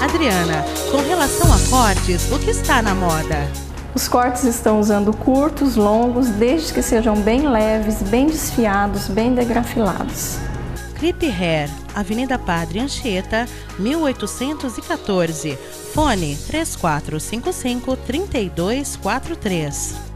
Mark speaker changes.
Speaker 1: Adriana, com relação a cortes, o que está na moda?
Speaker 2: Os cortes estão usando curtos, longos, desde que sejam bem leves, bem desfiados, bem degrafilados.
Speaker 1: Clip Hair, Avenida Padre Anchieta, 1814. Fone 3455-3243.